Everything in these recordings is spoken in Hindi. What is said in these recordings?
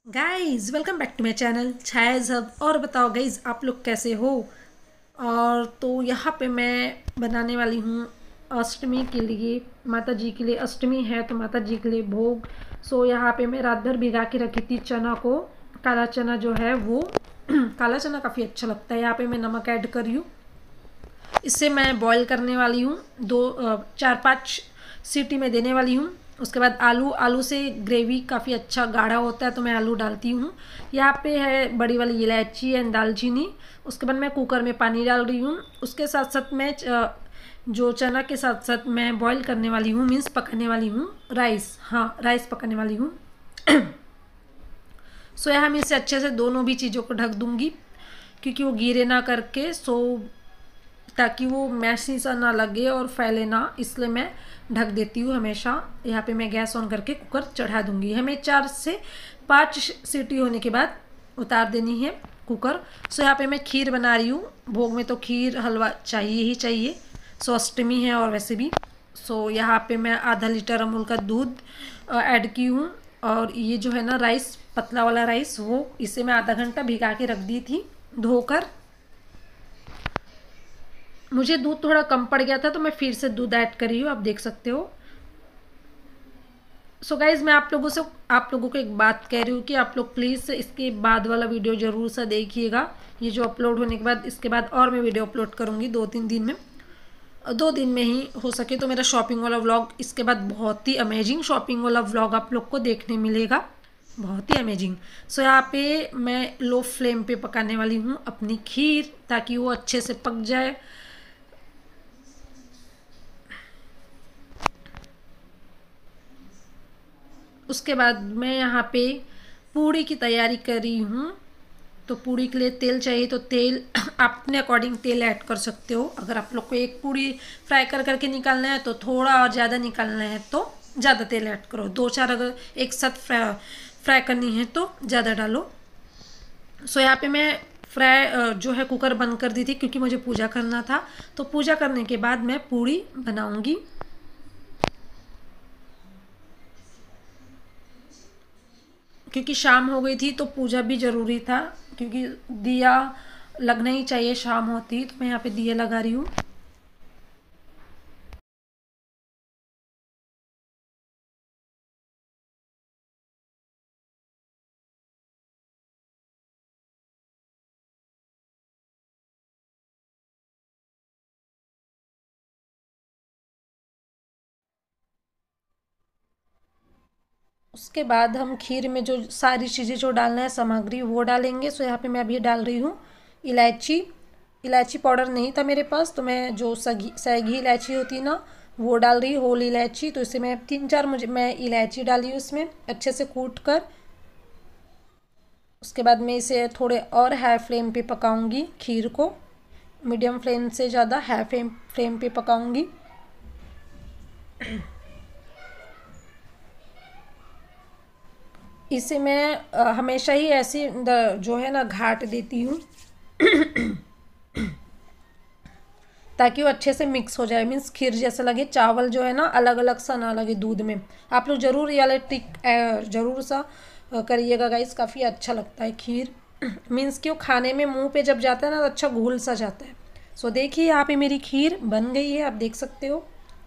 Guys welcome back to my channel Chhaya hub. और बताओ गाइज आप लोग कैसे हो। और तो यहाँ पे मैं बनाने वाली हूँ अष्टमी के लिए, माता जी के लिए अष्टमी है तो माता जी के लिए भोग। सो यहाँ पे मैं रात भर भिगा के रखी थी चना को, काला चना जो है वो काला चना काफ़ी अच्छा लगता है। यहाँ पे मैं नमक ऐड कर रही हूँ। इससे मैं बॉईल करने वाली हूँ, 4-5 सीटी में देने वाली हूँ। उसके बाद आलू से ग्रेवी काफ़ी अच्छा गाढ़ा होता है तो मैं आलू डालती हूँ। यहाँ पे है बड़ी वाली इलायची एंड दालचीनी। उसके बाद मैं कुकर में पानी डाल रही हूँ। उसके साथ साथ मैं जो चना के साथ साथ मैं बॉईल करने वाली हूँ, मीन्स पकाने वाली हूँ राइस। हाँ, राइस पकाने वाली हूँ। सो यहाँ मैं इसे अच्छे से दोनों भी चीज़ों को ढक दूँगी क्योंकि वो गिरे ना करके, ताकि वो मैसी सा ना लगे और फैले ना, इसलिए मैं ढक देती हूँ हमेशा। यहाँ पे मैं गैस ऑन करके कुकर चढ़ा दूँगी। हमें 4 से 5 सीटी होने के बाद उतार देनी है कुकर। सो यहाँ पे मैं खीर बना रही हूँ। भोग में तो खीर हलवा चाहिए ही चाहिए। सो अष्टमी है और वैसे भी। सो यहाँ पे मैं आधा लीटर अमूल का दूध ऐड की हूँ। और ये जो है ना राइस, पतला वाला राइस, वो इसे मैं आधा घंटा भिगा के रख दी थी धोकर। मुझे दूध थोड़ा कम पड़ गया था तो मैं फिर से दूध ऐड कर रही हूँ, आप देख सकते हो। सो गाइज मैं आप लोगों को एक बात कह रही हूँ कि आप लोग प्लीज़ इसके बाद वाला वीडियो ज़रूर सा देखिएगा। ये जो अपलोड होने के बाद, इसके बाद और मैं वीडियो अपलोड करूँगी 2-3 दिन में। 2 दिन में ही हो सके तो मेरा शॉपिंग वाला व्लॉग, इसके बाद बहुत ही अमेजिंग शॉपिंग वाला व्लॉग आप लोग को देखने मिलेगा, बहुत ही अमेजिंग। सो यहाँ पे मैं लो फ्लेम पे पकाने वाली हूँ अपनी खीर, ताकि वो अच्छे से पक जाए। उसके बाद मैं यहाँ पे पूड़ी की तैयारी कर रही हूँ। तो पूड़ी के लिए तेल चाहिए तो तेल आप अपने अकॉर्डिंग तेल ऐड कर सकते हो। अगर आप लोग को एक पूड़ी फ्राई कर करके निकालना है तो थोड़ा और ज़्यादा निकालना है तो ज़्यादा तेल ऐड करो। 2-4 अगर एक साथ फ्राई करनी है तो ज़्यादा डालो। सो यहाँ पे मैं फ्राई जो है कुकर बंद कर दी थी क्योंकि मुझे पूजा करना था। तो पूजा करने के बाद मैं पूड़ी बनाऊँगी। क्योंकि शाम हो गई थी तो पूजा भी ज़रूरी था, क्योंकि दिया लगना ही चाहिए शाम होती। तो मैं यहाँ पे दिया लगा रही हूँ। उसके बाद हम खीर में जो सारी चीज़ें जो डालना है सामग्री वो डालेंगे। सो यहाँ पे मैं अभी डाल रही हूँ इलायची। इलायची पाउडर नहीं था मेरे पास तो मैं जो सैगी इलायची होती है ना, वो डाल रही हूँ, होल इलायची। तो इसे मैं 3-4 मैं इलायची डाली हूँ इसमें अच्छे से कूट कर। उसके बाद मैं इसे थोड़े और हाई फ्लेम पे पकाऊंगी खीर को। मीडियम फ्लेम से ज़्यादा हाई फ्लेम पे पकाऊंगी। इसे मैं हमेशा ही ऐसी जो है ना घाट देती हूँ ताकि वो अच्छे से मिक्स हो जाए, मीन्स खीर जैसा लगे। चावल जो है ना अलग अलग सा ना लगे दूध में। आप लोग ज़रूर ये वाला ट्रिक ज़रूर सा करिएगा गाइस, काफ़ी अच्छा लगता है खीर। मीन्स कि वो खाने में मुंह पे जब जाता है ना तो अच्छा घुल सा जाता है। सो देखिए यहाँ पे मेरी खीर बन गई है, आप देख सकते हो।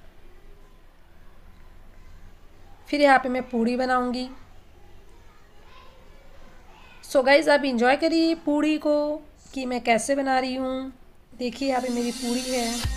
फिर यहाँ पे मैं पूड़ी बनाऊंगी। सो गाइज आप इंजॉय करिए पूड़ी को कि मैं कैसे बना रही हूँ। देखिए यहाँ पे मेरी पूड़ी है।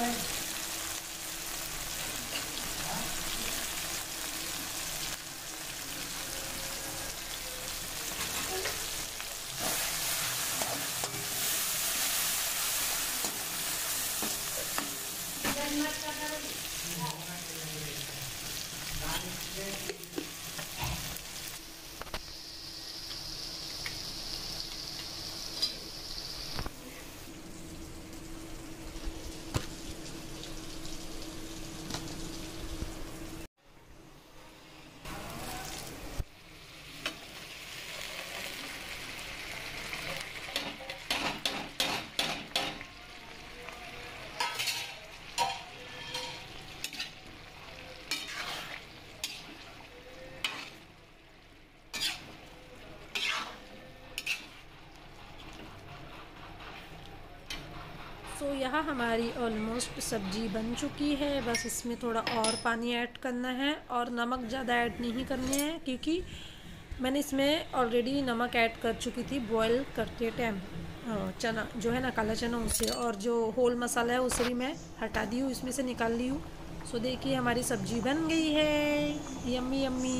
तो यहाँ हमारी ऑलमोस्ट सब्ज़ी बन चुकी है। बस इसमें थोड़ा और पानी ऐड करना है और नमक ज़्यादा ऐड नहीं करने हैं, क्योंकि मैंने इसमें ऑलरेडी नमक ऐड कर चुकी थी बॉईल करते टाइम। चना जो है ना, काला चना, उसे और जो होल मसाला है उसे भी मैं हटा दी हूँ, इसमें से निकाल ली हूँ। सो देखिए हमारी सब्ज़ी बन गई है, यम्मी यम्मी।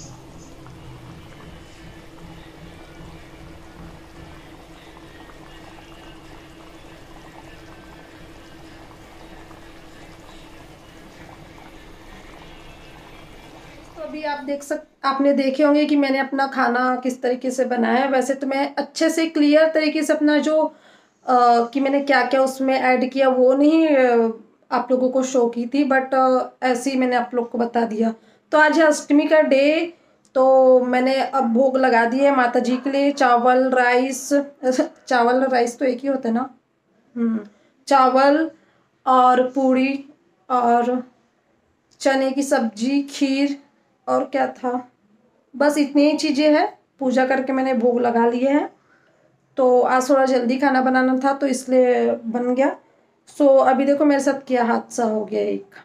अभी आपने देखे होंगे कि मैंने अपना खाना किस तरीके से बनाया है। वैसे तो मैं अच्छे से क्लियर तरीके से अपना जो कि मैंने क्या क्या उसमें ऐड किया वो नहीं आप लोगों को शो की थी, बट ऐसे ही मैंने आप लोग को बता दिया। तो आज है अष्टमी का डे, तो मैंने अब भोग लगा दिए माता जी के लिए। चावल राइस चावल राइस तो एक ही होता है ना। चावल और पूड़ी और चने की सब्जी, खीर और क्या था, बस इतनी ही चीज़ें हैं। पूजा करके मैंने भोग लगा लिए हैं। तो आज थोड़ा जल्दी खाना बनाना था तो इसलिए बन गया। सो अभी देखो मेरे साथ क्या हादसा हो गया एक।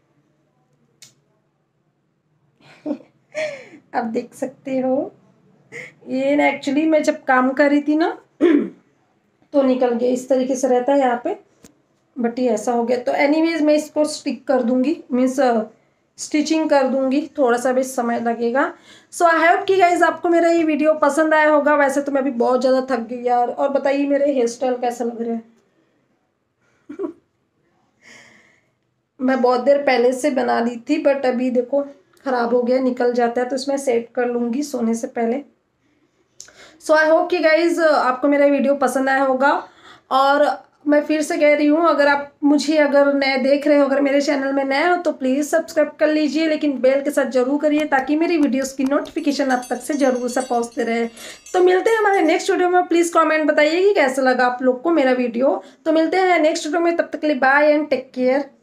आप देख सकते हो, ये ना एक्चुअली मैं जब काम कर रही थी ना तो निकल गया। इस तरीके से रहता है यहाँ पे, बट ये ऐसा हो गया। तो एनीवेज मैं इसको स्टिक कर दूंगी, मीन्स स्टिचिंग कर दूंगी, थोड़ा सा भी समय लगेगा। सो आई होप कि गाइज आपको मेरा ये वीडियो पसंद आया होगा। वैसे तो मैं अभी बहुत ज़्यादा थक गई यार। और बताइए मेरे हेयर स्टाइल कैसा लग रहा है। मैं बहुत देर पहले से बना ली थी, बट अभी देखो ख़राब हो गया, निकल जाता है, तो इसमें सेट कर लूँगी सोने से पहले। सो आई होप कि गाइज आपको मेरा वीडियो पसंद आया होगा। और मैं फिर से कह रही हूँ, अगर नए देख रहे हो, अगर मेरे चैनल में नए हो तो प्लीज़ सब्सक्राइब कर लीजिए, लेकिन बेल के साथ जरूर करिए ताकि मेरी वीडियोस की नोटिफिकेशन आप तक से जरूर से पहुँचते रहे। तो मिलते हैं हमारे नेक्स्ट वीडियो में। प्लीज़ कमेंट बताइए कि कैसा लगा आप लोग को मेरा वीडियो। तो मिलते हैं नेक्स्ट वीडियो में, तब तक के लिए बाय एंड टेक केयर।